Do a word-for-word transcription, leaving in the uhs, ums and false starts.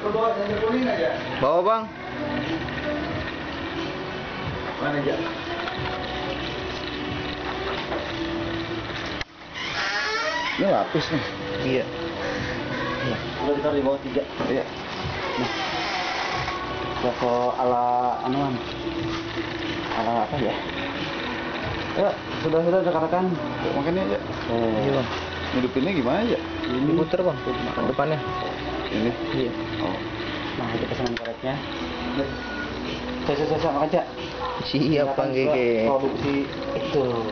Bawa bang. Mana aja? Ini lapis nih. Iya. Iya. Udah ditaruh di bawah tiga. Iya. Nah. Toko ala anuan. Ala apa ya? Ya, sudah sudah rekan-rekan. Makanya aja. Oh. Iya bang. Hidupinnya gimana aja? Ini Diputer bang, depannya. Ini. Iya. Oh. Nah, itu pesanan koreknya. Saya saya saya makan aja. Siap bang Gege. Produksi itu.